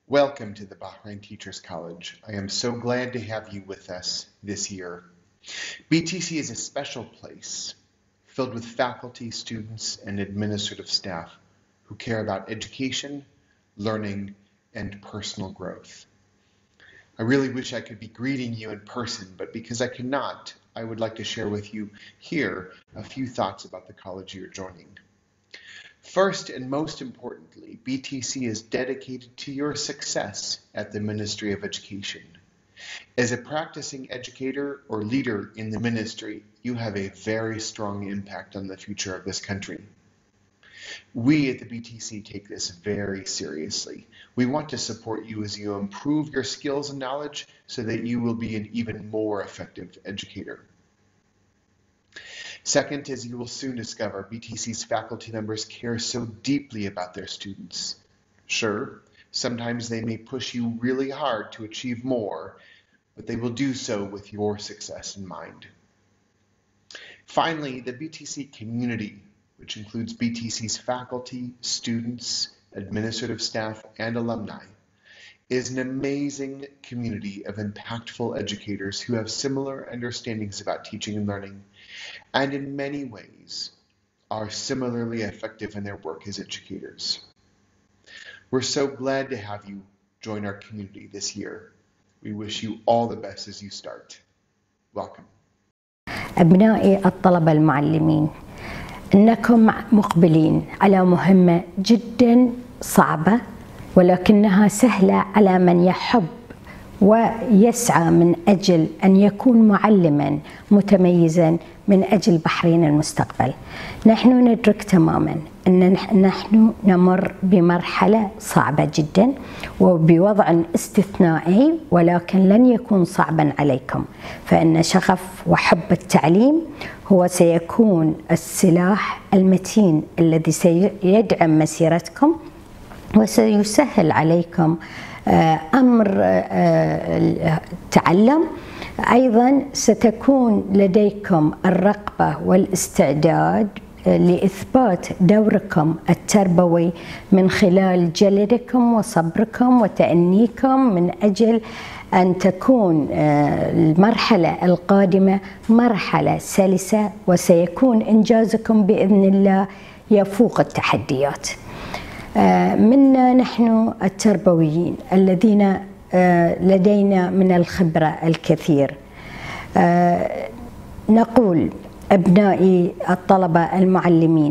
Welcome to the Bahrain Teachers College. I am so glad to have you with us this year. BTC is a special place filled with faculty, students, and administrative staff who care about education, learning, and personal growth. I really wish I could be greeting you in person, but because I cannot, I would like to share with you here a few thoughts about the college you're joining. First and most importantly, BTC is dedicated to your success at the Ministry of Education. As a practicing educator or leader in the ministry, you have a very strong impact on the future of this country. We at the BTC take this very seriously. We want to support you as you improve your skills and knowledge so that you will be an even more effective educator. Second, as you will soon discover, BTC's faculty members care so deeply about their students. Sure, sometimes they may push you really hard to achieve more, but they will do so with your success in mind. Finally, the BTC community, which includes BTC's faculty, students, administrative staff, and alumni, is an amazing community of impactful educators who have similar understandings about teaching and learning, and in many ways are similarly effective in their work as educators. We're so glad to have you join our community this year. We wish you all the best as you start. Welcome. أبنائي الطلبة المعلمين، إنكم مقبلين على مهمة جدا صعبة ولكنها سهلة على من يحب ويسعى من أجل أن يكون معلما متميزا من أجل بحرين المستقبل. نحن ندرك تماما أن نحن نمر بمرحلة صعبة جدا وبوضع استثنائي، ولكن لن يكون صعبا عليكم، فإن شغف وحب التعليم هو سيكون السلاح المتين الذي سيدعم مسيرتكم وسيسهل عليكم أمر التعلم. أيضا ستكون لديكم الرغبة والاستعداد لإثبات دوركم التربوي من خلال جلدكم وصبركم وتأنيكم من أجل أن تكون المرحلة القادمة مرحلة سلسة، وسيكون إنجازكم بإذن الله يفوق التحديات. منا نحن التربويين الذين لدينا من الخبرة الكثير، نقول أبنائي الطلبة المعلمين،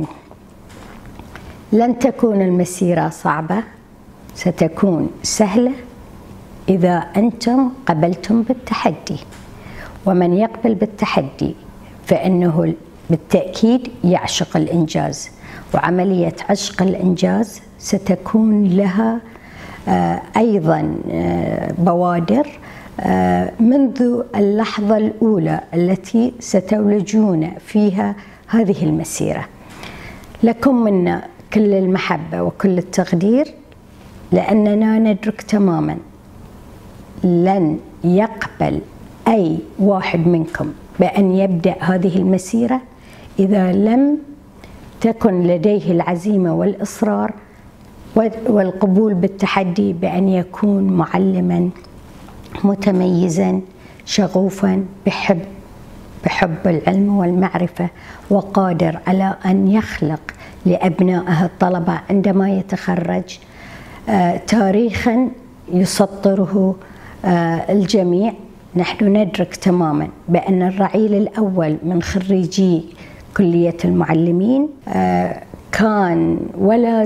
لن تكون المسيرة صعبة، ستكون سهلة إذا أنتم قبلتم بالتحدي، ومن يقبل بالتحدي فإنه بالتأكيد يعشق الإنجاز، وعملية عشق الإنجاز ستكون لها أيضا بوادر منذ اللحظة الأولى التي ستولجون فيها هذه المسيرة. لكم منا كل المحبة وكل التقدير، لأننا ندرك تماما لن يقبل أي واحد منكم بأن يبدأ هذه المسيرة إذا لم تكن لديه العزيمة والإصرار والقبول بالتحدي بأن يكون معلما متميزا شغوفا بحب العلم والمعرفة، وقادر على أن يخلق لأبنائه الطلبة عندما يتخرج تاريخا يسطره الجميع. نحن ندرك تماما بأن الرعيل الأول من خريجي كلية المعلمين كان ولا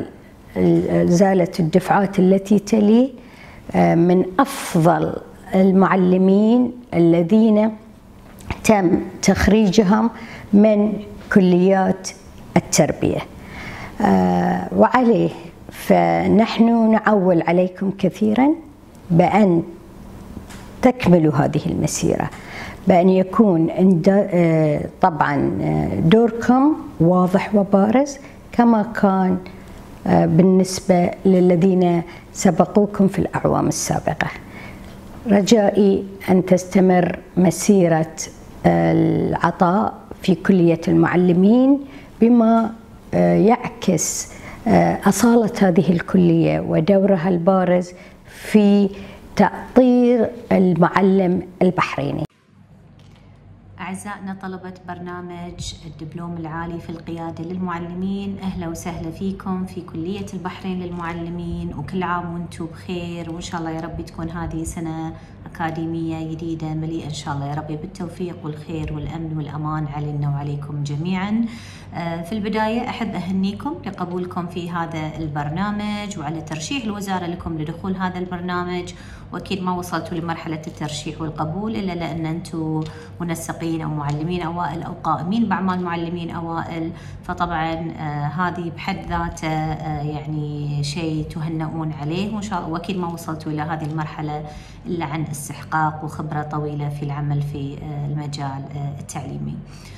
زالت الدفعات التي تلي من أفضل المعلمين الذين تم تخريجهم من كليات التربية. وعليه فنحن نعول عليكم كثيرا بأن تكملوا هذه المسيرة، بأن يكون طبعا دوركم واضح وبارز كما كان بالنسبة للذين سبقوكم في الأعوام السابقة. رجائي أن تستمر مسيرة العطاء في كلية المعلمين بما يعكس أصالة هذه الكلية ودورها البارز في تأطير المعلم البحريني. أعزائنا طلبة برنامج الدبلوم العالي في القيادة للمعلمين، أهلا وسهلا فيكم في كلية البحرين للمعلمين، وكل عام وانتم بخير، وإن شاء الله يا رب تكون هذه سنة أكاديمية جديدة مليئة إن شاء الله يا رب بالتوفيق والخير والأمن والأمان علينا وعليكم جميعا. في البداية أحب أهنيكم لقبولكم في هذا البرنامج وعلى ترشيح الوزارة لكم لدخول هذا البرنامج، وأكيد ما وصلتوا لمرحلة الترشيح والقبول إلا لأن أنتم منسقين أو معلمين أوائل أو قائمين بأعمال معلمين أوائل، فطبعا هذه بحد ذاته يعني شيء تهنئون عليه وإن شاء الله، وأكيد ما وصلتوا إلى هذه المرحلة إلا عن استحقاق وخبرة طويلة في العمل في المجال التعليمي.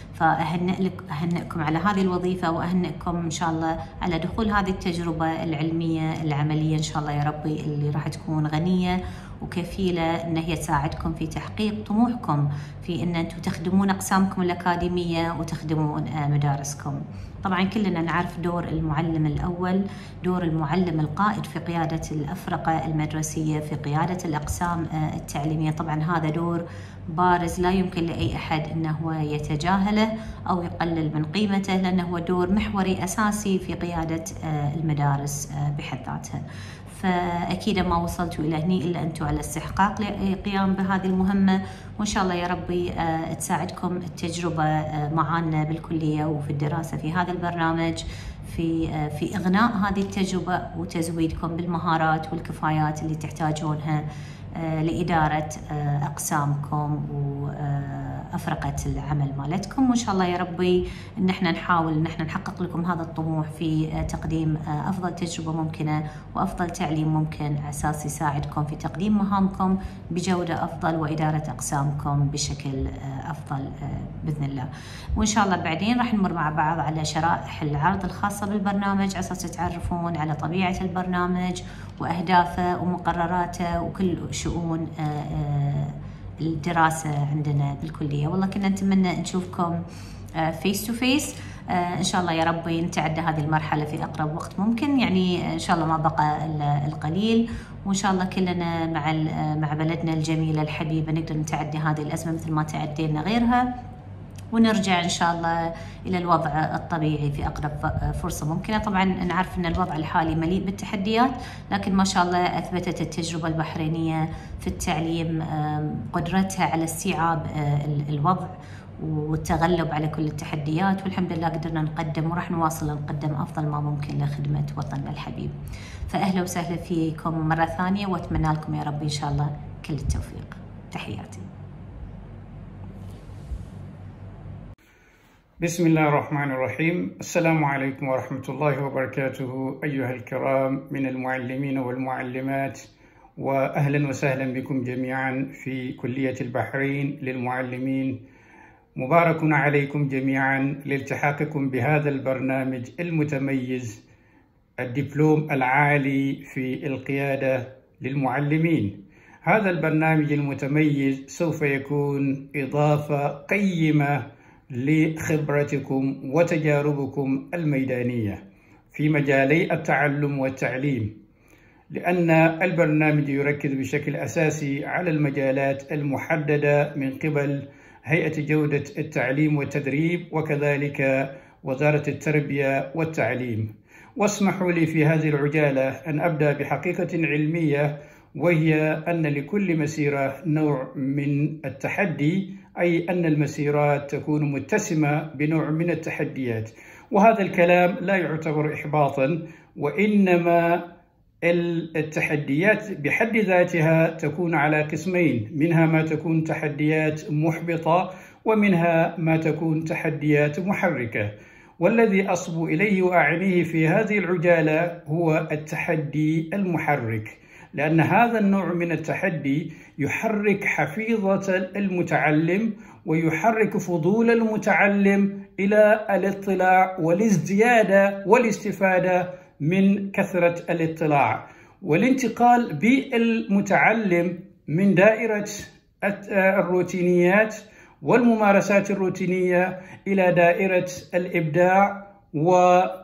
فأهنئكم على هذه الوظيفة، وأهنئكم إن شاء الله على دخول هذه التجربة العلمية العملية إن شاء الله يا ربي، اللي راح تكون غنية وكفيلة إن هي تساعدكم في تحقيق طموحكم في إن أنتم تخدمون أقسامكم الأكاديمية وتخدمون مدارسكم. طبعا كلنا نعرف دور المعلم الأول، دور المعلم القائد في قيادة الأفرقة المدرسية، في قيادة الأقسام التعليمية. طبعا هذا دور بارز لا يمكن لأي أحد أنه هو يتجاهله أو يقلل من قيمته، لأنه هو دور محوري أساسي في قيادة المدارس بحد ذاتها. فأكيد ما وصلتوا إلى هني إلا أنتم على استحقاق للقيام بهذه المهمة، وإن شاء الله يا ربي تساعدكم التجربة معنا بالكلية وفي الدراسة في هذا البرنامج في إغناء هذه التجربة وتزويدكم بالمهارات والكفايات اللي تحتاجونها لإدارة أقسامكم وأفرقة العمل مالتكم. وإن شاء الله يا ربي إن احنا نحاول إن احنا نحقق لكم هذا الطموح في تقديم أفضل تجربة ممكنة وأفضل تعليم ممكن، على أساس يساعدكم في تقديم مهامكم بجودة أفضل وإدارة أقسامكم بشكل أفضل بإذن الله. وإن شاء الله بعدين راح نمر مع بعض على شرائح العرض الخاصة بالبرنامج على أساس تتعرفون على طبيعة البرنامج وأهدافه ومقرراته وكل شؤون الدراسة عندنا بالكلية. والله كنا نتمنى نشوفكم فيس تو فيس، إن شاء الله يا ربي نتعدى هذه المرحلة في أقرب وقت ممكن، يعني إن شاء الله ما بقى القليل، وإن شاء الله كلنا مع بلدنا الجميلة الحبيبة نقدر نتعدي هذه الأزمة مثل ما تعدينا غيرها، ونرجع إن شاء الله إلى الوضع الطبيعي في أقرب فرصة ممكنة. طبعا نعرف أن الوضع الحالي مليء بالتحديات، لكن ما شاء الله أثبتت التجربة البحرينية في التعليم قدرتها على استيعاب الوضع والتغلب على كل التحديات، والحمد لله قدرنا نقدم وراح نواصل نقدم أفضل ما ممكن لخدمة وطننا الحبيب. فأهلا وسهلا فيكم مرة ثانية، وأتمنى لكم يا رب إن شاء الله كل التوفيق. تحياتي. بسم الله الرحمن الرحيم. السلام عليكم ورحمة الله وبركاته أيها الكرام من المعلمين والمعلمات، وأهلا وسهلا بكم جميعا في كلية البحرين للمعلمين. مبارك عليكم جميعا لالتحاقكم بهذا البرنامج المتميز، الدبلوم العالي في القيادة للمعلمين. هذا البرنامج المتميز سوف يكون إضافة قيمة لخبرتكم وتجاربكم الميدانية في مجالي التعلم والتعليم، لأن البرنامج يركز بشكل أساسي على المجالات المحددة من قبل هيئة جودة التعليم والتدريب وكذلك وزارة التربية والتعليم. واسمحوا لي في هذه العجالة أن أبدأ بحقيقة علمية، وهي أن لكل مسيرة نوع من التحدي، أي أن المسيرات تكون متسمة بنوع من التحديات. وهذا الكلام لا يعتبر إحباطا، وإنما التحديات بحد ذاتها تكون على قسمين، منها ما تكون تحديات محبطة ومنها ما تكون تحديات محركة. والذي أصبو إليه وأعنيه في هذه العجالة هو التحدي المحرك، لأن هذا النوع من التحدي يحرك حفيظة المتعلم ويحرك فضول المتعلم إلى الاطلاع والازدياد والاستفادة من كثرة الاطلاع، والانتقال بالمتعلم من دائرة الروتينيات والممارسات الروتينية إلى دائرة الإبداع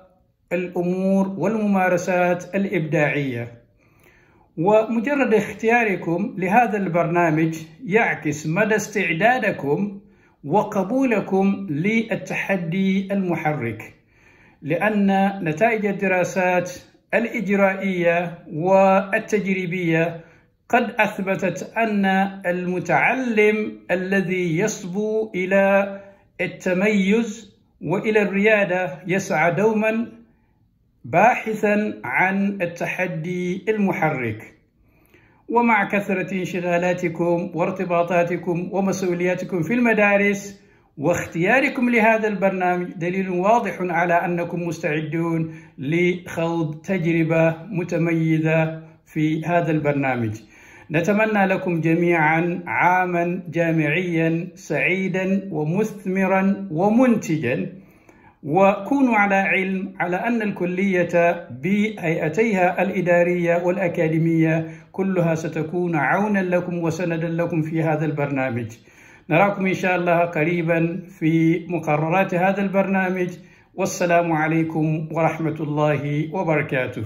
الأمور والممارسات الإبداعية. ومجرد اختياركم لهذا البرنامج يعكس مدى استعدادكم وقبولكم للتحدي المحرك، لأن نتائج الدراسات الإجرائية والتجريبية قد أثبتت أن المتعلم الذي يصبو إلى التميز وإلى الريادة يسعى دوما باحثا عن التحدي المحرك. ومع كثرة انشغالاتكم وارتباطاتكم ومسؤولياتكم في المدارس واختياركم لهذا البرنامج دليل واضح على أنكم مستعدون لخوض تجربة متميزة في هذا البرنامج. نتمنى لكم جميعا عاما جامعيا سعيدا ومثمرا ومنتجا، وكونوا على علم على أن الكلية بهيئتيها الإدارية والأكاديمية كلها ستكون عونا لكم وسندا لكم في هذا البرنامج. نراكم إن شاء الله قريبا في مقررات هذا البرنامج، والسلام عليكم ورحمة الله وبركاته.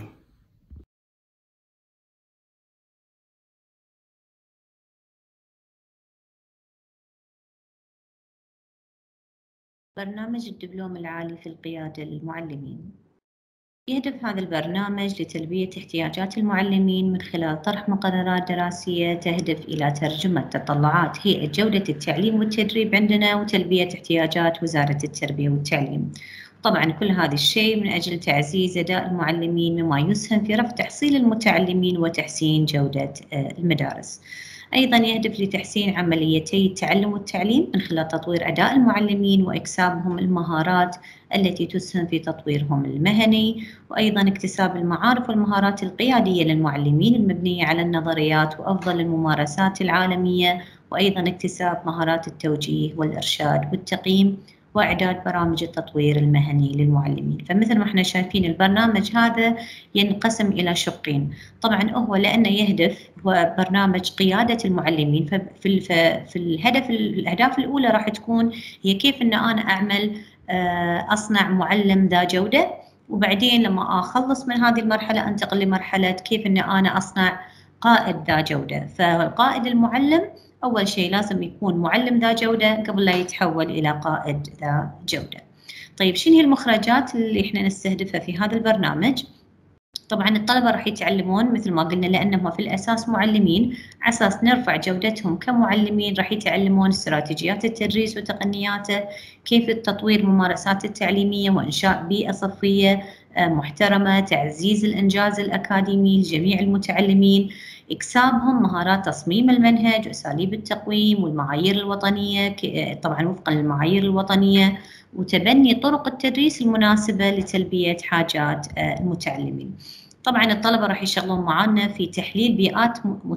برنامج الدبلوم العالي في القيادة للمعلمين. يهدف هذا البرنامج لتلبية احتياجات المعلمين من خلال طرح مقررات دراسية تهدف إلى ترجمة تطلعات هيئة جودة التعليم والتدريب عندنا وتلبية احتياجات وزارة التربية والتعليم. طبعا كل هذا الشيء من أجل تعزيز أداء المعلمين مما يسهم في رفع تحصيل المتعلمين وتحسين جودة المدارس. أيضا يهدف لتحسين عمليتي التعلم والتعليم من خلال تطوير أداء المعلمين وإكسابهم المهارات التي تسهم في تطويرهم المهني، وأيضا اكتساب المعارف والمهارات القيادية للمعلمين المبنية على النظريات وأفضل الممارسات العالمية، وأيضا اكتساب مهارات التوجيه والإرشاد والتقييم وإعداد برامج التطوير المهني للمعلمين. فمثل ما احنا شايفين البرنامج هذا ينقسم إلى شقين. طبعا هو لأنه يهدف هو برنامج قيادة المعلمين، في الأهداف الأولى راح تكون هي كيف أن أنا أعمل أصنع معلم ذا جودة، وبعدين لما أخلص من هذه المرحلة أنتقل لمرحلة كيف أن أنا أصنع قائد ذا جودة. فالقائد المعلم أول شيء لازم يكون معلم ذا جودة قبل لا يتحول إلى قائد ذا جودة. طيب شنو هي المخرجات اللي احنا نستهدفها في هذا البرنامج؟ طبعا الطلبة راح يتعلمون مثل ما قلنا لأنهم في الأساس معلمين، على أساس نرفع جودتهم كمعلمين راح يتعلمون استراتيجيات التدريس وتقنياته، كيف التطوير الممارسات التعليمية وإنشاء بيئة صفية محترمة، تعزيز الإنجاز الأكاديمي لجميع المتعلمين، إكسابهم مهارات تصميم المنهج وأساليب التقويم والمعايير الوطنية طبعا وفقا للمعايير الوطنية، وتبني طرق التدريس المناسبة لتلبية حاجات المتعلمين. طبعا الطلبة راح يشتغلون معنا في تحليل بيئات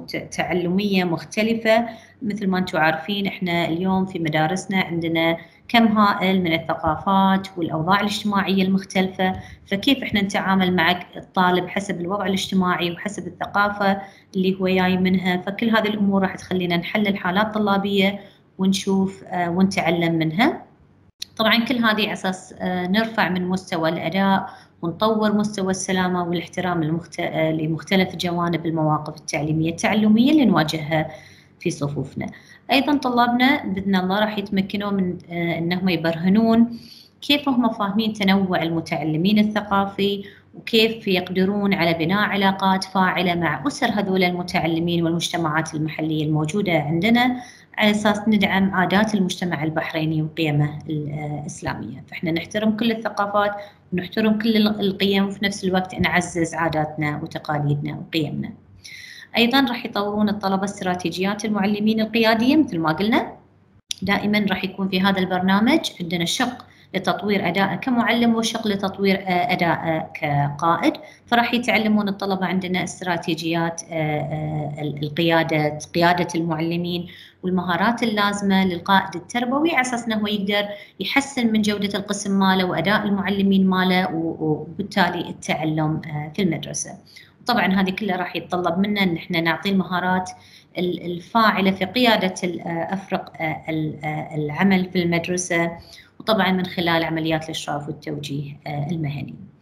تعلمية مختلفة. مثل ما انتم عارفين احنا اليوم في مدارسنا عندنا كم هائل من الثقافات والأوضاع الاجتماعية المختلفة، فكيف احنا نتعامل مع الطالب حسب الوضع الاجتماعي وحسب الثقافة اللي هو جاي منها. فكل هذه الأمور راح تخلينا نحلل حالات طلابية ونشوف ونتعلم منها. طبعا كل هذه على أساس نرفع من مستوى الأداء ونطور مستوى السلامة والاحترام لمختلف جوانب المواقف التعليمية التعلمية اللي نواجهها في صفوفنا. أيضا طلابنا بإذن الله راح يتمكنوا من أنهم يبرهنون كيف هم فاهمين تنوع المتعلمين الثقافي، وكيف يقدرون على بناء علاقات فاعلة مع أسر هذول المتعلمين والمجتمعات المحلية الموجودة عندنا، على أساس ندعم عادات المجتمع البحريني وقيمه الإسلامية. فإحنا نحترم كل الثقافات ونحترم كل القيم، وفي نفس الوقت نعزز عاداتنا وتقاليدنا وقيمنا. أيضا راح يطورون الطلبة استراتيجيات المعلمين القيادية. مثل ما قلنا دائما راح يكون في هذا البرنامج عندنا شق لتطوير أداءه كمعلم وشق لتطوير أداءه كقائد، فراح يتعلمون الطلبة عندنا استراتيجيات قيادة المعلمين والمهارات اللازمة للقائد التربوي على أساس أنه يقدر يحسن من جودة القسم ماله وأداء المعلمين ماله وبالتالي التعلم في المدرسة. طبعا هذه كلها راح يتطلب منا ان احنا نعطي المهارات الفاعلة في قيادة أفرق العمل في المدرسة، وطبعا من خلال عمليات الإشراف والتوجيه المهني.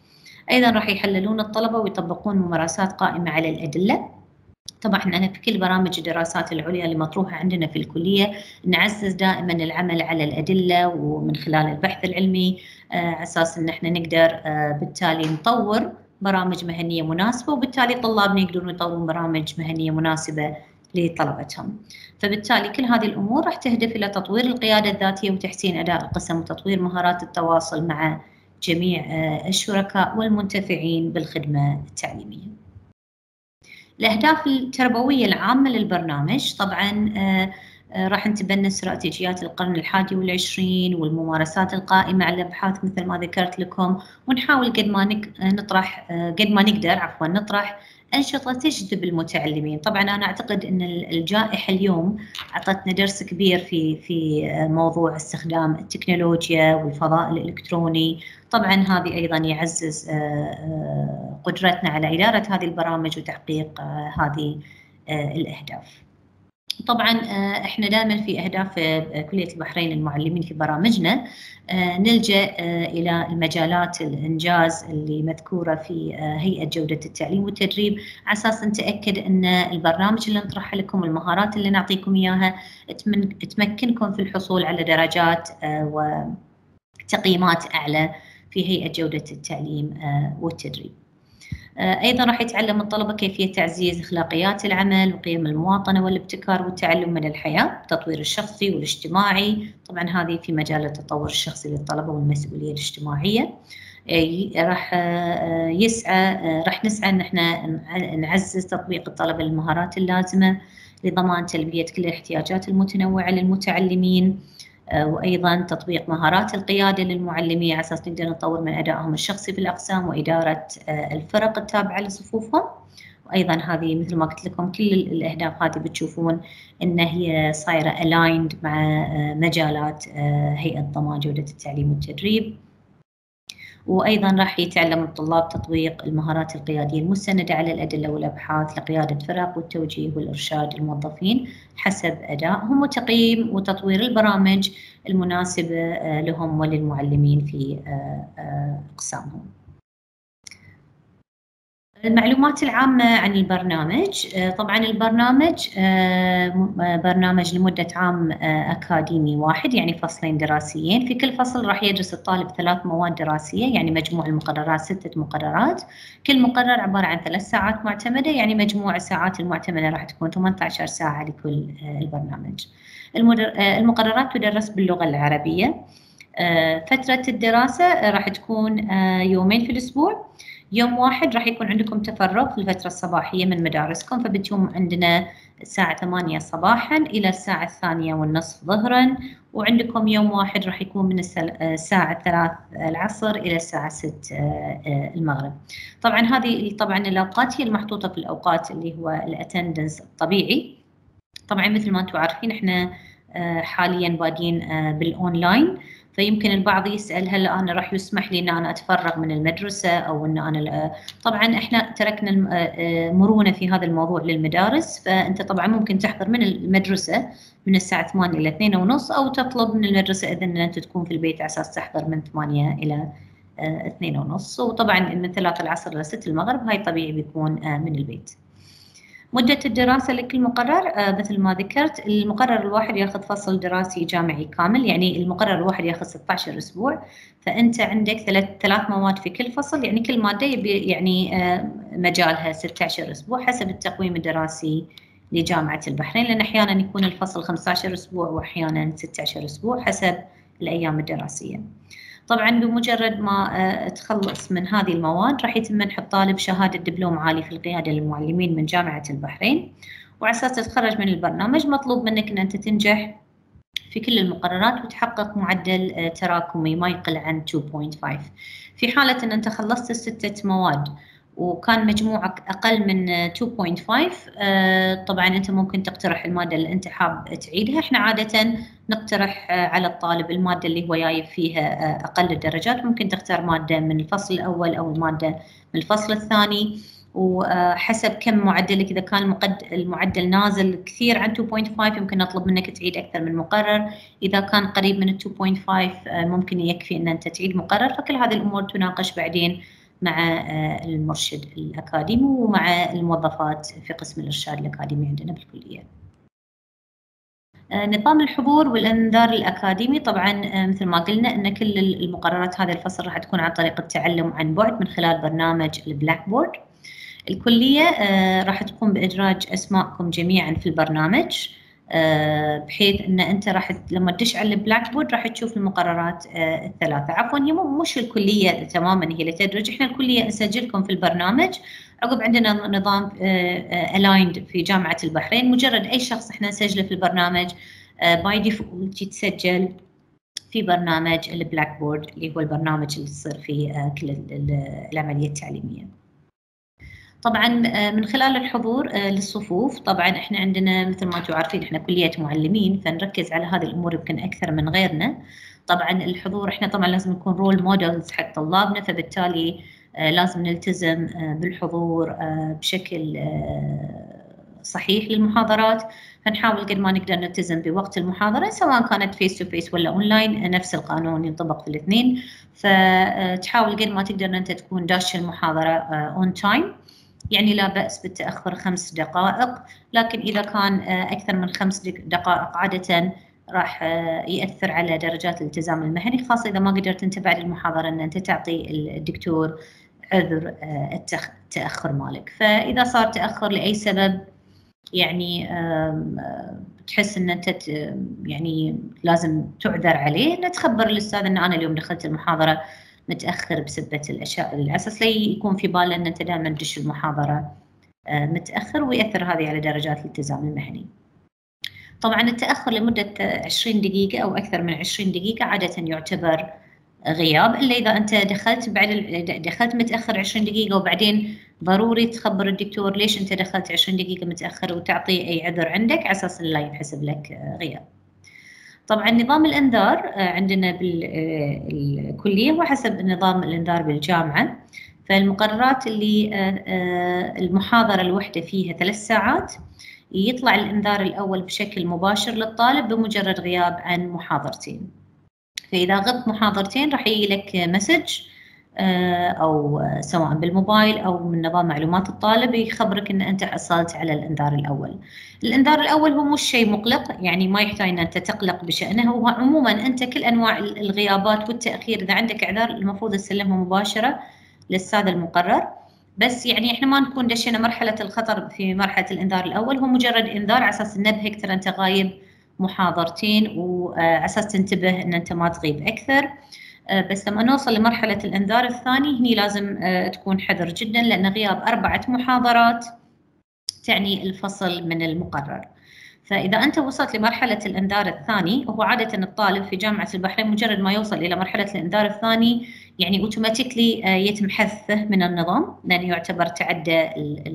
أيضا راح يحللون الطلبة ويطبقون ممارسات قائمة على الأدلة. طبعا أنا في كل برامج الدراسات العليا اللي مطروحة عندنا في الكلية نعزز دائما العمل على الأدلة ومن خلال البحث العلمي على أساس أن احنا نقدر بالتالي نطور برامج مهنية مناسبة، وبالتالي طلابنا يقدرون يطورون برامج مهنية مناسبة لطلبتهم. فبالتالي كل هذه الأمور راح تهدف إلى تطوير القيادة الذاتية وتحسين أداء القسم وتطوير مهارات التواصل مع جميع الشركاء والمنتفعين بالخدمة التعليمية. الأهداف التربوية العامة للبرنامج طبعا راح نتبنى استراتيجيات القرن ال21 والممارسات القائمة على الأبحاث مثل ما ذكرت لكم، ونحاول قد ما نقدر نطرح أنشطة تجذب المتعلمين. طبعا أنا أعتقد أن الجائحة اليوم أعطتنا درس كبير في موضوع استخدام التكنولوجيا والفضاء الإلكتروني. طبعا هذه أيضا يعزز قدرتنا على إدارة هذه البرامج وتحقيق هذه الأهداف. طبعا احنا دائما في اهداف كلية البحرين للمعلمين في برامجنا نلجأ الى المجالات الانجاز اللي مذكورة في هيئة جودة التعليم والتدريب، على اساس نتأكد ان البرنامج اللي نطرحه لكم والمهارات اللي نعطيكم اياها تمكنكم في الحصول على درجات وتقييمات اعلى في هيئة جودة التعليم والتدريب. أيضا راح يتعلم الطلبة كيفية تعزيز أخلاقيات العمل وقيم المواطنة والابتكار والتعلم من الحياة، التطوير الشخصي والاجتماعي. طبعا هذه في مجال التطور الشخصي للطلبة والمسؤولية الاجتماعية. راح نسعى ان احنا نعزز تطبيق الطلبة للمهارات اللازمة لضمان تلبية كل الاحتياجات المتنوعة للمتعلمين، وأيضا تطبيق مهارات القيادة للمعلمين على أساس نقدر نطور من أدائهم الشخصي في الأقسام وإدارة الفرق التابعة لصفوفهم. وأيضا هذه مثل ما قلت لكم كل الأهداف هذه بتشوفون إن هي صايرة aligned مع مجالات هيئة ضمان جودة التعليم والتدريب. وأيضا راح يتعلم الطلاب تطبيق المهارات القيادية المستندة على الأدلة والأبحاث لقيادة فرق والتوجيه والإرشاد الموظفين حسب أدائهم، وتقييم وتطوير البرامج المناسبة لهم وللمعلمين في أقسامهم. المعلومات العامة عن البرنامج. طبعا البرنامج برنامج لمدة عام أكاديمي واحد، يعني فصلين دراسيين. في كل فصل راح يدرس الطالب 3 مواد دراسية، يعني مجموع المقررات 6 مقررات. كل مقرر عبارة عن 3 ساعات معتمدة، يعني مجموع الساعات المعتمدة راح تكون 18 ساعة لكل البرنامج. المقررات تدرس باللغة العربية. فترة الدراسة راح تكون 2 يومين في الأسبوع. يوم واحد راح يكون عندكم تفرغ في الفترة الصباحية من مدارسكم، فبتجون عندنا الساعة 8 صباحا إلى الساعة 2:30 ظهرا، وعندكم يوم واحد راح يكون من الساعة 3 العصر إلى الساعة 6 المغرب. طبعا هذه الأوقات هي المحطوطة في الأوقات اللي هو الاتندنس الطبيعي. طبعا مثل ما أنتم عارفين احنا حاليا بادين بالأونلاين، فيمكن البعض يسأل هل أنا راح يسمح لي أن أنا أتفرغ من المدرسة أو أن أنا طبعا إحنا تركنا مرونة في هذا الموضوع للمدارس، فأنت طبعا ممكن تحضر من المدرسة من الساعة 8 إلى 2:30، أو تطلب من المدرسة إذن أنت تكون في البيت على أساس تحضر من 8 إلى 2:30، وطبعا من 3 العصر إلى 6 المغرب هاي طبيعي بيكون من البيت. مدة الدراسة لكل مقرر مثل ما ذكرت، المقرر الواحد ياخذ فصل دراسي جامعي كامل، يعني المقرر الواحد ياخذ 16 أسبوع، فأنت عندك 3 مواد في كل فصل، يعني كل مادة يعني مجالها 16 أسبوع حسب التقويم الدراسي لجامعة البحرين، لأن أحيانا يكون الفصل 15 أسبوع وأحيانا 16 أسبوع حسب الأيام الدراسية. طبعا بمجرد ما تخلص من هذه المواد راح يتم منح الطالب شهادة دبلوم عالي في القيادة للمعلمين من جامعة البحرين، وعلى أساس تتخرج من البرنامج مطلوب منك أن أنت تنجح في كل المقررات وتحقق معدل تراكمي ما يقل عن 2.5. في حالة أن أنت خلصت 6 مواد وكان مجموعك أقل من 2.5 طبعا أنت ممكن تقترح المادة اللي أنت حاب تعيدها. إحنا عادة نقترح على الطالب المادة اللي هو جايب فيها أقل الدرجات، ممكن تختار مادة من الفصل الأول أو المادة من الفصل الثاني، وحسب كم معدلك. إذا كان المعدل نازل كثير عن 2.5 يمكن نطلب منك تعيد أكثر من مقرر، إذا كان قريب من 2.5 ممكن يكفي أن أنت تعيد مقرر. فكل هذه الأمور تناقش بعدين مع المرشد الأكاديمي ومع الموظفات في قسم الإرشاد الأكاديمي عندنا بالكلية. نظام الحضور والإنذار الأكاديمي، طبعا مثل ما قلنا أن كل المقررات هذا الفصل راح تكون عن طريق التعلم عن بعد من خلال برنامج البلاك بورد. الكلية راح تقوم بإدراج أسماءكم جميعا في البرنامج، بحيث أن أنت راح لما تدش على البلاك بورد راح تشوف المقررات الثلاثة. عفوا هي مش الكلية تماما هي اللي تدرج، احنا الكلية نسجلكم في البرنامج، عقب عندنا نظام الايند في جامعة البحرين، مجرد أي شخص احنا نسجله في البرنامج باي ديفولت يتسجل في برنامج البلاك بورد اللي هو البرنامج اللي يصير فيه كل العملية التعليمية. طبعا من خلال الحضور للصفوف، طبعا احنا عندنا مثل ما انتم عارفين احنا كلية معلمين، فنركز على هذه الامور يمكن اكثر من غيرنا. طبعا الحضور احنا طبعا لازم نكون رول مودلز حق طلابنا، فبالتالي لازم نلتزم بالحضور بشكل صحيح للمحاضرات، فنحاول قد ما نقدر نلتزم بوقت المحاضرة سواء كانت فيس تو فيس ولا اونلاين، نفس القانون ينطبق في الاثنين. فتحاول قد ما تقدر ان انت تكون داش المحاضرة اون تايم، يعني لا بأس بالتأخر 5 دقائق، لكن إذا كان أكثر من 5 دقائق عادة راح يأثر على درجات الالتزام المهني، خاصة إذا ما قدرت أنت بعد المحاضرة أن أنت تعطي الدكتور عذر التأخر مالك. فإذا صار تأخر لأي سبب يعني تحس أن أنت يعني لازم تعذر عليه، نتخبر الأستاذ أن أنا اليوم دخلت المحاضرة متأخر بسبة الأشياء الأساس، لي يكون في باله أن أنت دائما تدش المحاضرة متأخر، ويأثر هذه على درجات الالتزام المهني. طبعا التأخر لمدة 20 دقيقة أو أكثر من 20 دقيقة عادة يعتبر غياب، إلا إذا أنت دخلت متأخر 20 دقيقة وبعدين ضروري تخبر الدكتور ليش أنت دخلت 20 دقيقة متأخر وتعطي أي عذر عندك على أساس لا ينحسب لك غياب. طبعا نظام الإنذار عندنا بالكلية وحسب نظام الإنذار بالجامعة، فالمقررات اللي المحاضرة الواحدة فيها 3 ساعات يطلع الإنذار الأول بشكل مباشر للطالب بمجرد غياب عن محاضرتين. فإذا غبت محاضرتين راح يجي لك مسج أو سواء بالموبايل أو من نظام معلومات الطالب يخبرك أن أنت حصلت على الإنذار الأول. الإنذار الأول هو مش شيء مقلق، يعني ما يحتاج أن أنت تقلق بشأنه، هو عموما أنت كل أنواع الغيابات والتأخير إذا عندك إعذار المفروض تسلمه مباشرة للأستاذ المقرر، بس يعني إحنا ما نكون دشينا مرحلة الخطر في مرحلة الإنذار الأول، هو مجرد إنذار على أساس ننبهك ترى أنت غايب محاضرتين وعلى أساس تنتبه أن أنت ما تغيب أكثر. بس لما نوصل لمرحلة الإنذار الثاني هني لازم تكون حذر جدا، لأن غياب 4 محاضرات تعني الفصل من المقرر. فإذا أنت وصلت لمرحلة الإنذار الثاني، وهو عادة الطالب في جامعة البحرين مجرد ما يوصل إلى مرحلة الإنذار الثاني يعني أوتوماتيكلي يتم حذفه من النظام، لأنه يعتبر تعدى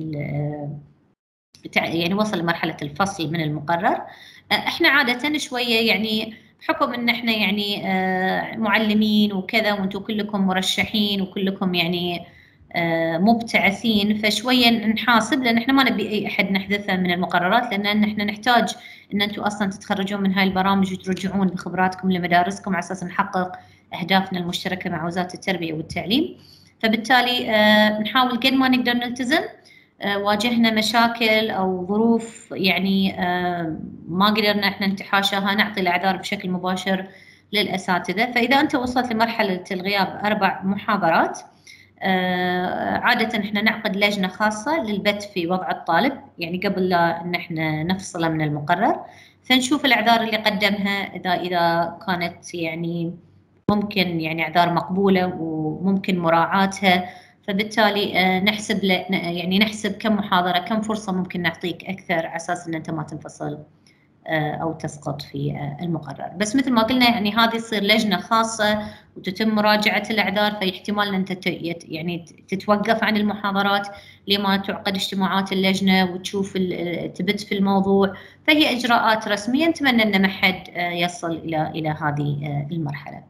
يعني وصل لمرحلة الفصل من المقرر. احنا عادة شوية يعني بحكم ان احنا يعني معلمين وكذا وانتم كلكم مرشحين وكلكم يعني مبتعثين، فشوية نحاسب، لان احنا ما نبي اي احد نحذفه من المقررات، لان احنا نحتاج ان انتم اصلا تتخرجون من هاي البرامج وترجعون بخبراتكم لمدارسكم على اساس نحقق اهدافنا المشتركة مع وزارة التربية والتعليم. فبالتالي نحاول قد ما نقدر نلتزم. واجهنا مشاكل او ظروف يعني ما قدرنا احنا نتحاشاها، نعطي الاعذار بشكل مباشر للاساتذه. فاذا انت وصلت لمرحله الغياب 4 محاضرات عاده احنا نعقد لجنه خاصه للبت في وضع الطالب، يعني قبل لا ان احنا نفصله من المقرر، فنشوف الاعذار اللي قدمها اذا كانت يعني ممكن يعني اعذار مقبوله وممكن مراعاتها، فبالتالي نحسب كم محاضرة كم فرصة ممكن نعطيك أكثر على أساس أن أنت ما تنفصل أو تسقط في المقرر. بس مثل ما قلنا يعني هذه تصير لجنة خاصة وتتم مراجعة الأعذار، في احتمال أن أنت يعني تتوقف عن المحاضرات لما تعقد اجتماعات اللجنة وتشوف تبت في الموضوع، فهي إجراءات رسمية. نتمنى أن ما حد يصل إلى هذه المرحلة.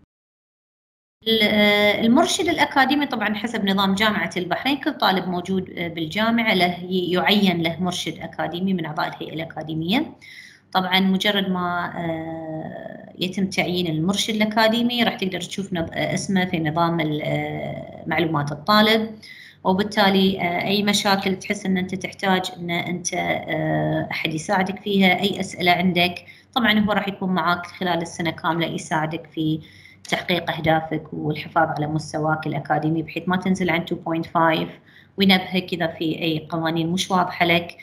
المرشد الأكاديمي طبعا حسب نظام جامعة البحرين كل طالب موجود بالجامعة يعين له مرشد أكاديمي من أعضاء الهيئة الأكاديمية. طبعا مجرد ما يتم تعيين المرشد الأكاديمي راح تقدر تشوف اسمه في نظام معلومات الطالب، وبالتالي أي مشاكل تحس أن أنت تحتاج أن أنت أحد يساعدك فيها، أي أسئلة عندك، طبعا هو راح يكون معاك خلال السنة كاملة يساعدك في تحقيق أهدافك والحفاظ على مستواك الأكاديمي بحيث ما تنزل عن 2.5، وينبهك إذا في أي قوانين مش واضحة لك،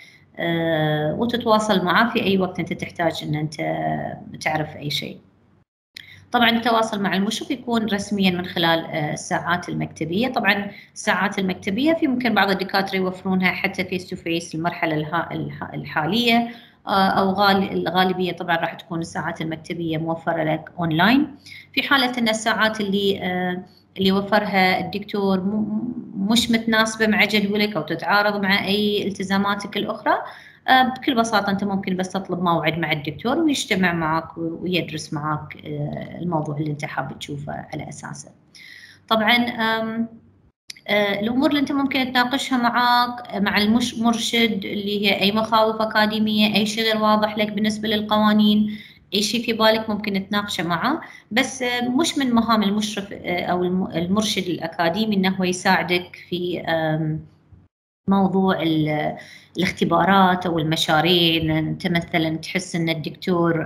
وتتواصل معاه في أي وقت أنت تحتاج أن أنت تعرف أي شيء. طبعا التواصل مع المشرف يكون رسميا من خلال الساعات المكتبية. طبعا الساعات المكتبية في ممكن بعض الدكاترة يوفرونها حتى فيس تو فيس المرحلة الحالية، أو الغالبية طبعا راح تكون الساعات المكتبية موفرة لك أونلاين. في حالة أن الساعات اللي وفرها الدكتور مش متناسبة مع جدولك أو تتعارض مع أي التزاماتك الأخرى، بكل بساطة أنت ممكن بس تطلب موعد مع الدكتور ويجتمع معك ويدرس معك الموضوع اللي أنت حاب تشوفه على أساسه. طبعا الأمور اللي أنت ممكن تناقشها مع المرشد اللي هي أي مخاوف أكاديمية، أي شيء غير واضح لك بالنسبة للقوانين، أي شيء في بالك ممكن تناقشه معه، بس مش من مهام المشرف أو المرشد الأكاديمي أنه هو يساعدك في موضوع الاختبارات أو المشاريع. أنت مثلا تحس أن الدكتور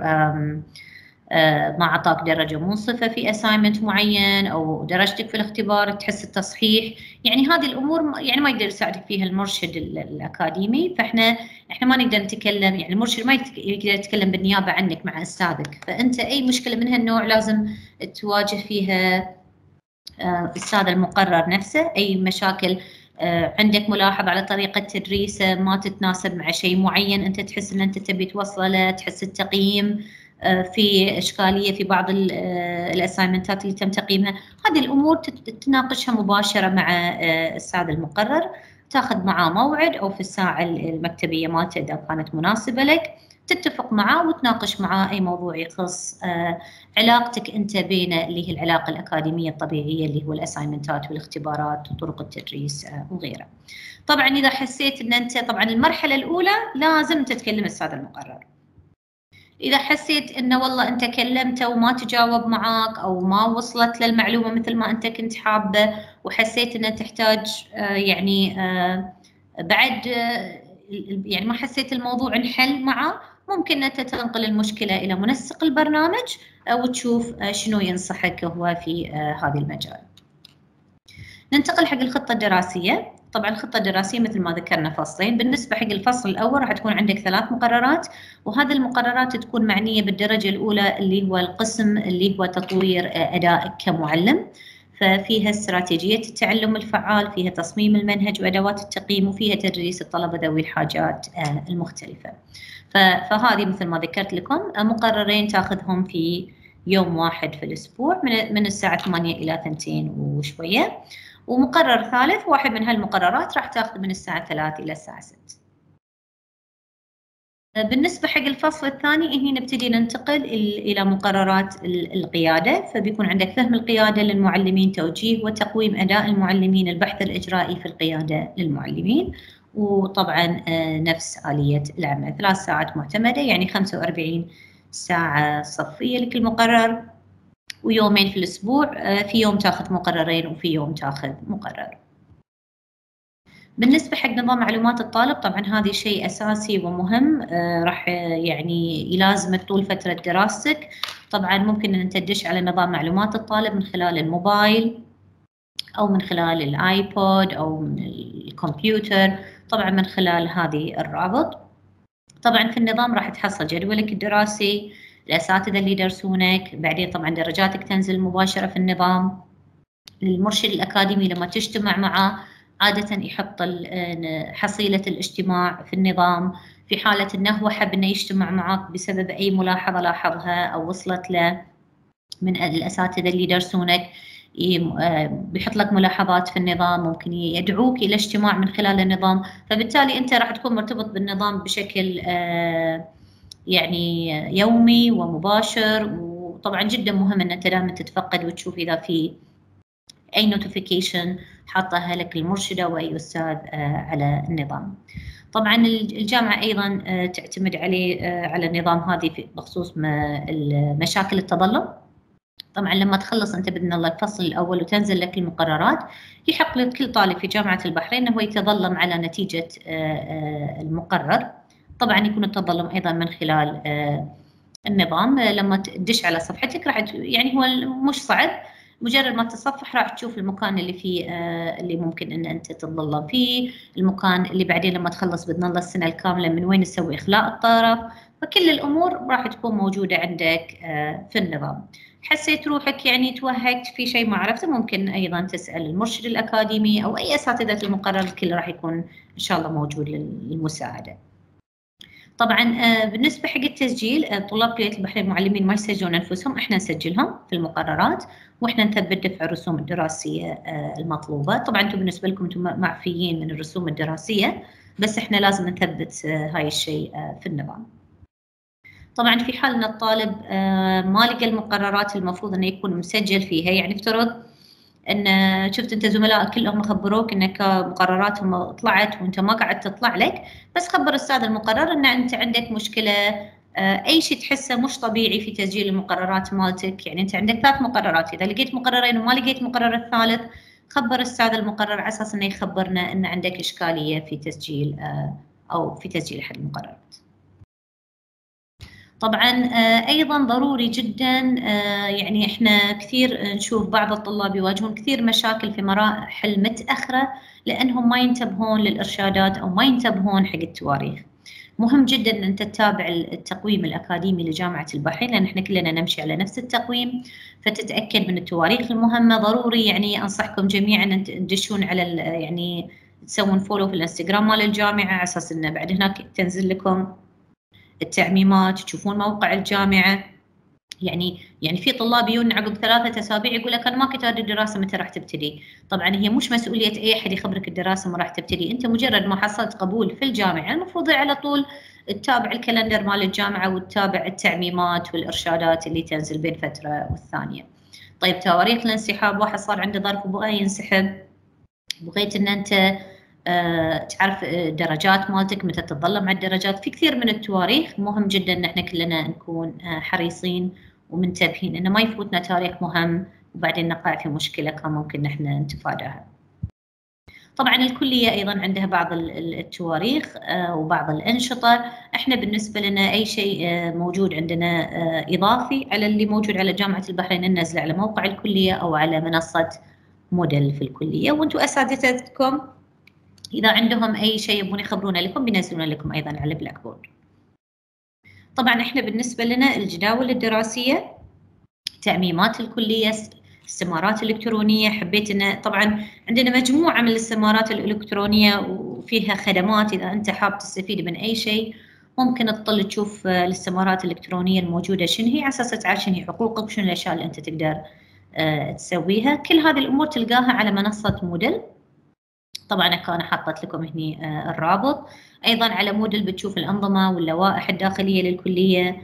ما أعطاك درجة منصفة في assignment معين، أو درجتك في الاختبار تحس التصحيح، يعني هذه الأمور يعني ما يقدر يساعدك فيها المرشد الأكاديمي. فإحنا ما نقدر نتكلم، يعني المرشد ما يقدر يتكلم بالنيابة عنك مع أستاذك، فأنت أي مشكلة من هالنوع لازم تواجه فيها الأستاذ المقرر نفسه. أي مشاكل عندك ملاحظ على طريقة تدريسه ما تتناسب مع شيء معين أنت تحس أن أنت تبي توصله، تحس التقييم في إشكالية في بعض الأسايمنتات اللي تم تقييمها، هذه الأمور تناقشها مباشرة مع الأستاذ المقرر، تاخذ معاه موعد أو في الساعة المكتبية مالته إذا كانت مناسبة لك تتفق معاه وتناقش معاه أي موضوع يخص علاقتك أنت بينه اللي هي العلاقة الأكاديمية الطبيعية اللي هو الأسايمنتات والاختبارات وطرق التدريس وغيره. طبعا إذا حسيت أن أنت طبعا المرحلة الأولى لازم تتكلم الأستاذ المقرر. إذا حسيت إنه والله أنت كلمته وما تجاوب معاك أو ما وصلت للمعلومة مثل ما أنت كنت حابة، وحسيت إنه تحتاج يعني بعد يعني ما حسيت الموضوع انحل معه، ممكن أنت تنقل المشكلة إلى منسق البرنامج وتشوف شنو ينصحك هو في هذا المجال. ننتقل حق الخطة الدراسية. طبعا الخطة الدراسية مثل ما ذكرنا فصلين. بالنسبة حق الفصل الأول راح تكون عندك 3 مقررات، وهذه المقررات تكون معنية بالدرجة الأولى اللي هو القسم اللي هو تطوير أدائك كمعلم، ففيها استراتيجية التعلم الفعال، فيها تصميم المنهج وأدوات التقييم، وفيها تدريس الطلبة ذوي الحاجات المختلفة. فهذه مثل ما ذكرت لكم مقررين تاخذهم في يوم واحد في الأسبوع من الساعة 8 إلى 2 وشوية، ومقرر ثالث واحد من هالمقررات راح تاخذ من الساعة 3 إلى الساعة 6. بالنسبة حق الفصل الثاني هنا نبتدي ننتقل إلى مقررات القيادة، فبيكون عندك فهم القيادة للمعلمين، توجيه وتقويم أداء المعلمين، البحث الإجرائي في القيادة للمعلمين، وطبعا نفس آلية العمل 3 ساعات معتمدة، يعني 45 ساعة صفية لكل مقرر، ويومين في الأسبوع، في يوم تاخذ مقررين وفي يوم تاخذ مقرر. بالنسبة حق نظام معلومات الطالب طبعا هذا شيء أساسي ومهم، راح يعني يلازمك طول فترة دراستك. طبعا ممكن أن تدش على نظام معلومات الطالب من خلال الموبايل أو من خلال الآيبود أو من الكمبيوتر، طبعا من خلال هذه الرابط. طبعا في النظام راح تحصل جدولك الدراسي، الأساتذة اللي يدرسونك، بعدين طبعا درجاتك تنزل مباشرة في النظام. المرشد الأكاديمي لما تجتمع معه عادة يحط حصيلة الاجتماع في النظام، في حالة أنه هو حب أنه يجتمع معك بسبب أي ملاحظة لاحظها أو وصلت له من الأساتذة اللي يدرسونك، بيحط لك ملاحظات في النظام، ممكن يدعوك إلى اجتماع من خلال النظام، فبالتالي أنت راح تكون مرتبط بالنظام بشكل يعني يومي ومباشر. وطبعا جدا مهم أن أنت دائما تتفقد وتشوف إذا في أي نوتيفيكيشن حاطها لك المرشدة وأي أستاذ على النظام. طبعا الجامعة أيضا تعتمد على النظام هذه بخصوص مشاكل التظلم. طبعا لما تخلص انت باذن الله الفصل الاول وتنزل لك المقررات، يحق لكل طالب في جامعه البحرين انه يتظلم على نتيجه المقرر. طبعا يكون التظلم ايضا من خلال النظام. لما تدش على صفحتك راح يعني هو مش صعب، مجرد ما تتصفح راح تشوف المكان اللي فيه اللي ممكن ان انت تتظلم فيه، المكان اللي بعدين لما تخلص باذن الله السنه الكامله من وين تسوي اخلاء الطرف، فكل الامور راح تكون موجوده عندك في النظام. حسيت روحك يعني توهقت في شيء ما عرفته، ممكن ايضا تسال المرشد الاكاديمي او اي اساتذه المقرر، الكل راح يكون ان شاء الله موجود للمساعده. طبعا بالنسبه حق التسجيل، طلاب كليه البحرين المعلمين ما يسجلون انفسهم، احنا نسجلهم في المقررات واحنا نثبت دفع الرسوم الدراسيه المطلوبه. طبعا انتم بالنسبه لكم انتم معفيين من الرسوم الدراسيه، بس احنا لازم نثبت هاي الشيء في النظام. طبعا في حال ان الطالب ما لقى المقررات المفروض انه يكون مسجل فيها، يعني افترض ان شفت انت زملائك كلهم خبروك انك مقرراتهم طلعت وانت ما قاعد تطلع لك، بس خبر استاذ المقرر ان انت عندك مشكله، اي شيء تحسه مش طبيعي في تسجيل المقررات مالتك. يعني انت عندك 3 مقررات، اذا لقيت مقررين وما لقيت مقرر الثالث خبر استاذ المقرر على اساس انه يخبرنا ان عندك اشكاليه في تسجيل او في تسجيل احد المقررات. طبعا ايضا ضروري جدا، يعني احنا كثير نشوف بعض الطلاب يواجهون كثير مشاكل في مراحل متاخره لانهم ما ينتبهون للارشادات او ما ينتبهون حق التواريخ. مهم جدا ان انت تتابع التقويم الاكاديمي لجامعه البحرين، لان احنا كلنا نمشي على نفس التقويم، فتتاكد من التواريخ المهمه. ضروري يعني انصحكم جميعا ان تدشون على يعني تسوون فولو في الانستغرام مال الجامعه على اساس انه بعد هناك تنزل لكم التعميمات، تشوفون موقع الجامعه. يعني في طلاب يجون عقب 3 أسابيع يقول لك انا ما كنت ادري الدراسه متى راح تبتدي. طبعا هي مش مسؤوليه اي احد يخبرك الدراسه ما راح تبتدي، انت مجرد ما حصلت قبول في الجامعه المفروض على طول تتابع الكالندر مال الجامعه وتتابع التعميمات والارشادات اللي تنزل بين فتره والثانيه. طيب تواريخ الانسحاب، واحد صار عنده ظرف وبغى ينسحب، بغيت ان انت تعرف درجات مالتك متى تتظلم على الدرجات، في كثير من التواريخ مهم جدا ان احنا كلنا نكون حريصين ومنتبهين انه ما يفوتنا تاريخ مهم وبعدين نقع في مشكله كان ممكن احنا نتفاداها. طبعا الكليه ايضا عندها بعض التواريخ وبعض الانشطه، احنا بالنسبه لنا اي شيء موجود عندنا اضافي على اللي موجود على جامعه البحرين ننزله على موقع الكليه او على منصه موديل في الكليه، وانتم اساتذتكم إذا عندهم أي شيء يبون يخبرونه لكم بينزلونه لكم أيضا على بلاك بورد. طبعا إحنا بالنسبة لنا الجداول الدراسية، تعميمات الكلية، استمارات الإلكترونية، حبيت إن طبعا عندنا مجموعة من الاستمارات الإلكترونية وفيها خدمات، إذا أنت حاب تستفيد من أي شيء ممكن تطل تشوف الاستمارات الإلكترونية الموجودة شنو هي، على أساس تعرف شنو هي حقوقك وشنو الأشياء اللي أنت تقدر تسويها. كل هذه الأمور تلقاها على منصة موديل. طبعا أنا حاطت لكم هني الرابط. أيضا على موديل بتشوف الأنظمة واللوائح الداخلية للكلية،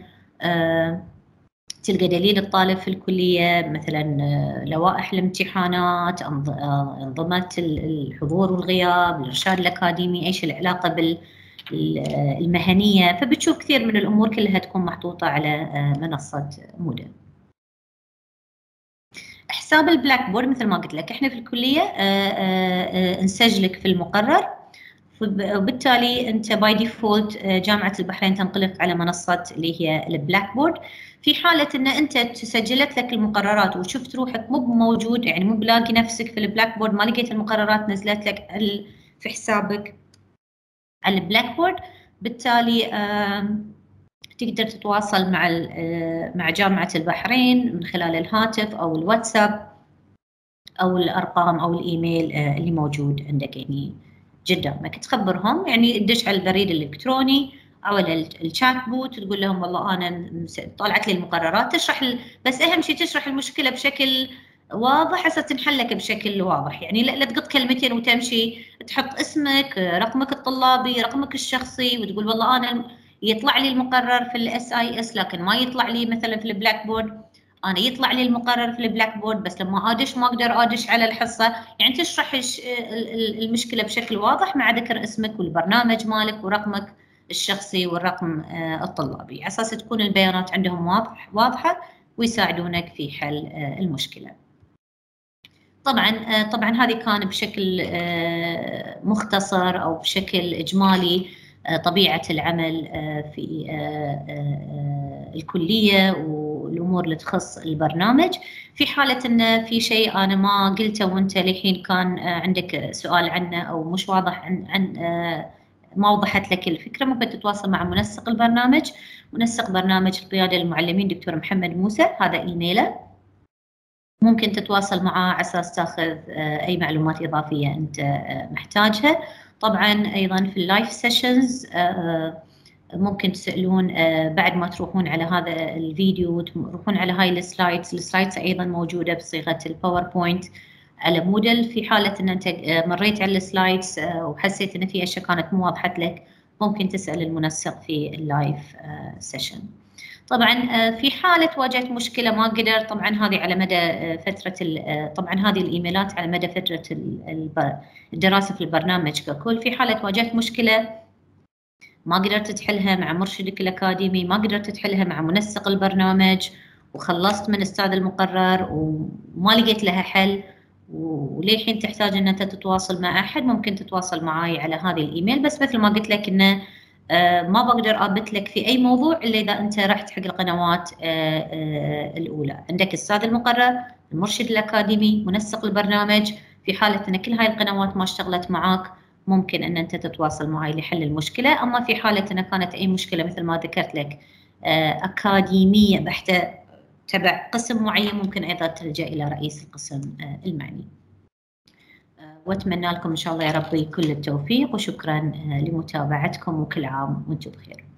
تلقى دليل الطالب في الكلية، مثلا لوائح الامتحانات، أنظمة الحضور والغياب، الإرشاد الأكاديمي، أي شيء له علاقة بالمهنية، فبتشوف كثير من الأمور كلها تكون محطوطة على منصة موديل. حساب البلاك بورد مثل ما قلت لك احنا في الكليه نسجلك في المقرر، وبالتالي انت باي ديفولت جامعه البحرين تنقلك على منصه اللي هي البلاك بورد. في حاله ان انت سجلت لك المقررات وشفت روحك مو موجود، يعني مو بلاقي نفسك في البلاك بورد، ما لقيت المقررات نزلت لك في حسابك على البلاك بورد، بالتالي تقدر تتواصل مع جامعة البحرين من خلال الهاتف أو الواتساب أو الأرقام أو الإيميل اللي موجود عندك يعني قدامك، تخبرهم، يعني تدش على البريد الإلكتروني أو على الشات بوت تقول لهم والله أنا طلعت لي المقررات، تشرح بس أهم شيء تشرح المشكلة بشكل واضح حتى تنحلك بشكل واضح، يعني لا تقط كلمتين وتمشي، تحط اسمك، رقمك الطلابي، رقمك الشخصي، وتقول والله أنا يطلع لي المقرر في الSIS لكن ما يطلع لي مثلا في البلاك بورد، انا يطلع لي المقرر في البلاك بورد بس لما ادش ما اقدر ادش على الحصه، يعني تشرح المشكله بشكل واضح مع ذكر اسمك والبرنامج مالك ورقمك الشخصي والرقم الطلابي، على اساس تكون البيانات عندهم واضحه ويساعدونك في حل المشكلة. طبعا هذه كان بشكل مختصر أو بشكل إجمالي طبيعة العمل في الكلية والأمور اللي تخص البرنامج. في حالة أن في شيء أنا ما قلته وأنت للحين كان عندك سؤال عنه أو مش واضح ما وضحت لك الفكرة، ممكن تتواصل مع منسق البرنامج، منسق برنامج القيادة للمعلمين دكتور محمد موسى، هذا إيميله. ممكن تتواصل معاه على أساس تاخذ أي معلومات إضافية أنت محتاجها. طبعا أيضا في اللايف سيشنز ممكن تسألون بعد ما تروحون على هذا الفيديو وتروحون على هاي السلايدز أيضا موجودة بصيغة الباوربوينت على مودل. في حالة أن أنت مريت على السلايدز وحسيت أن في أشياء كانت مو وضحت لك، ممكن تسأل المنسق في اللايف سيشن. طبعا في حالة واجهت مشكلة ما قدر، طبعا هذه على مدى فترة طبعا هذه الإيميلات على مدى فترة الدراسة في البرنامج ككل. في حالة واجهت مشكلة ما قدرت تحلها مع مرشدك الأكاديمي، ما قدرت تحلها مع منسق البرنامج، وخلصت من أستاذ المقرر وما لقيت لها حل، وللحين تحتاج أن أنت تتواصل مع أحد، ممكن تتواصل معي على هذه الإيميل. بس مثل ما قلت لك إنه ما بقدر أثبت لك في أي موضوع إلا إذا أنت رحت حق القنوات الأولى. عندك أستاذ المقرر، المرشد الأكاديمي، منسق البرنامج. في حالة أن كل هاي القنوات ما اشتغلت معاك، ممكن أن أنت تتواصل معي لحل المشكلة. أما في حالة أن كانت أي مشكلة مثل ما ذكرت لك أكاديمية بحتة تبع قسم معين، ممكن أيضا تلجأ إلى رئيس القسم المعني. وأتمنى لكم إن شاء الله يا ربي كل التوفيق، وشكرا لمتابعتكم، وكل عام وأنتم بخير.